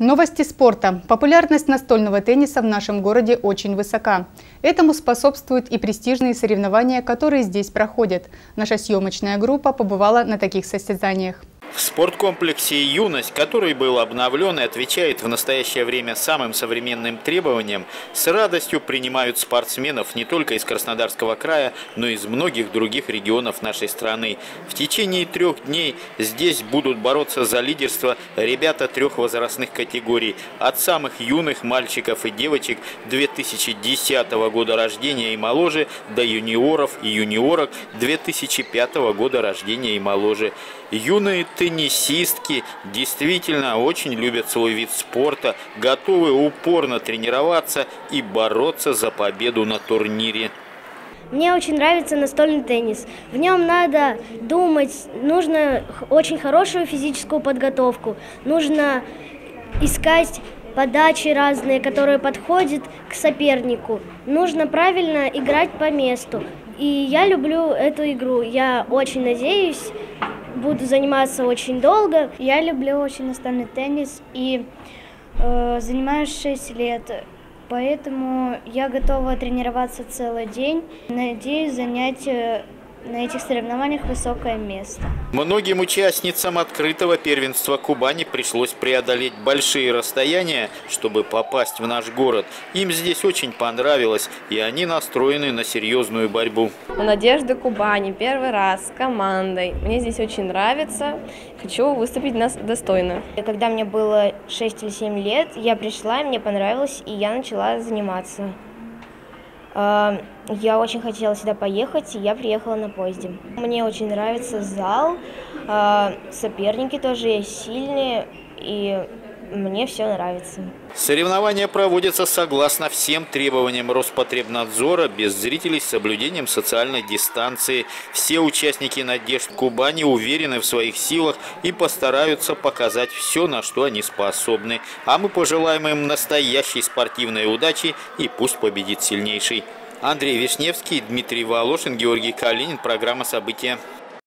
Новости спорта. Популярность настольного тенниса в нашем городе очень высока. Этому способствуют и престижные соревнования, которые здесь проходят. Наша съемочная группа побывала на таких состязаниях. В спорткомплексе «Юность», который был обновлен и отвечает в настоящее время самым современным требованиям, с радостью принимают спортсменов не только из Краснодарского края, но и из многих других регионов нашей страны. В течение 3 дней здесь будут бороться за лидерство ребята 3 возрастных категорий. От самых юных мальчиков и девочек 2010 года рождения и моложе до юниоров и юниорок 2005 года рождения и моложе. Юные теннисистки действительно очень любят свой вид спорта, готовы упорно тренироваться и бороться за победу на турнире. Мне очень нравится настольный теннис. В нем надо думать, нужно очень хорошую физическую подготовку, нужно искать подачи разные, которые подходят к сопернику. Нужно правильно играть по месту. И я люблю эту игру. Я очень надеюсь, буду заниматься очень долго. Я люблю очень настольный теннис и занимаюсь 6 лет. Поэтому я готова тренироваться целый день. Надеюсь занять на этих соревнованиях высокое место. Многим участницам открытого первенства Кубани пришлось преодолеть большие расстояния, чтобы попасть в наш город. Им здесь очень понравилось, и они настроены на серьезную борьбу. У Надежды Кубани первый раз с командой. Мне здесь очень нравится. Хочу выступить достойно. Когда мне было 6 или 7 лет, я пришла, мне понравилось, и я начала заниматься. Я очень хотела сюда поехать, и я приехала на поезде. Мне очень нравится зал, соперники тоже сильные, и мне все нравится. Соревнования проводятся согласно всем требованиям Роспотребнадзора, без зрителей, с соблюдением социальной дистанции. Все участники «Надежд Кубани» уверены в своих силах и постараются показать все, на что они способны. А мы пожелаем им настоящей спортивной удачи, и пусть победит сильнейший. Андрей Вишневский, Дмитрий Волошин, Георгий Калинин. Программа «События».